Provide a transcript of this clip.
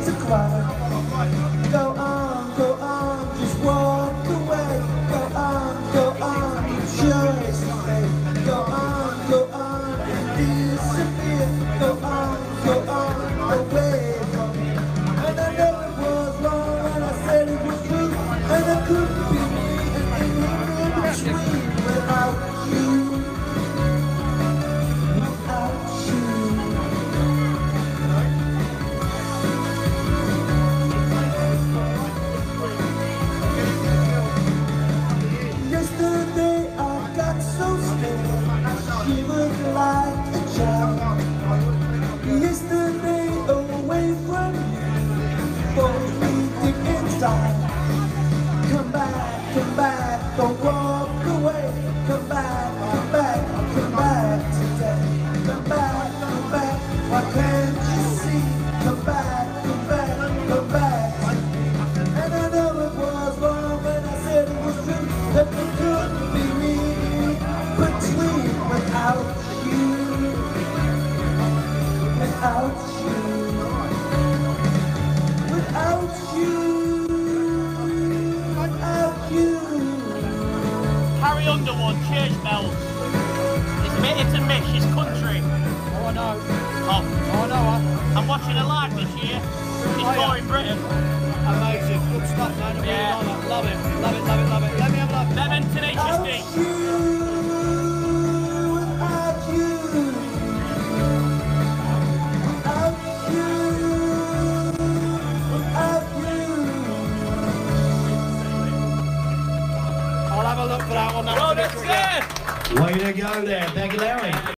to cry. Go on, just walk away. Go on, just stay. Go on, and disappear. Go on, away from me. And I know it was wrong, and I said it was true, and I couldn't be me, and in between without you. Yesterday I got so scared, she was like a child. Yesterday away from you, both me deep inside. Come back, don't walk away. Come back today. Come back, why can't you see? Come back. And I know it was wrong when I said it was true, that it couldn't be me between without you. Carry Underwood, church bells. It's a miss, it's country. Oh, I know. Oh, I know. I'm watching it live this year. It's more in Britain. Amazing. Good stuff, man. I Yeah. really love it. Love it. Let me have a look. Lemon Tenacious D. I'll have a look for that one. Well, that's it. Way to go there, Kdjleon.